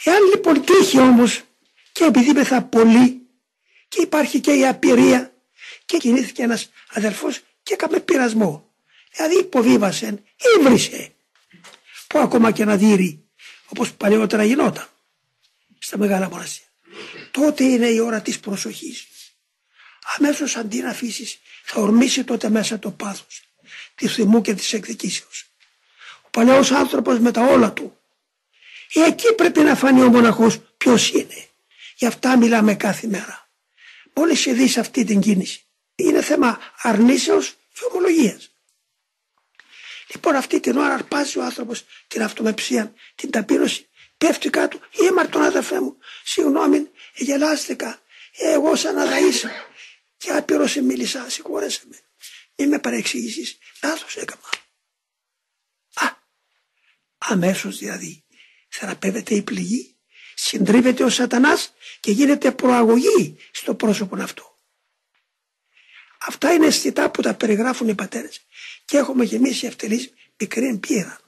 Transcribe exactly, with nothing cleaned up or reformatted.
Εάν λοιπόν τύχει όμως, και επειδή πεθα πολύ και υπάρχει και η απειρία και κινήθηκε ένας αδελφός και έκαμε πειρασμό, δηλαδή υποβίβασε, ύβρισε, που ακόμα και ένα δύρι όπως παλαιότερα γινόταν στα μεγάλα μοναστήρια, τότε είναι η ώρα της προσοχής. Αμέσως αντί να αφήσεις, θα ορμήσει τότε μέσα το πάθος της θυμού και της εκδικήσεως. Ο παλαιός άνθρωπος με τα όλα του, εκεί πρέπει να φανεί ο μοναχός ποιος είναι. Γι' αυτά μιλάμε κάθε μέρα. Μόλις δεις αυτή την κίνηση, είναι θέμα αρνήσεως και ομολογίας. Λοιπόν, αυτή την ώρα αρπάζει ο άνθρωπος την αυτομεψία, την ταπείνωση, πέφτει κάτω, ήμαρτον αδερφέ μου, συγγνώμη, γελάστηκα, εγώ σαν αδαΐσα και άπειρο σε μίλησα, συγχώρεσαι με, μη με παρεξηγήσεις, λάθος έκανα. Α, αμέσως δηλαδή θεραπεύεται η πληγή, συντρίβεται ο σατανάς και γίνεται προαγωγή στο πρόσωπο αυτό. Αυτά είναι αισθητά που τα περιγράφουν οι πατέρες και έχουμε και εμείς οι ευτελείς μικρή πείρα.